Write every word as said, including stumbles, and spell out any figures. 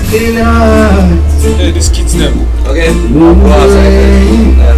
in heart. Yeah, these kids them. Okay, I'll go outside.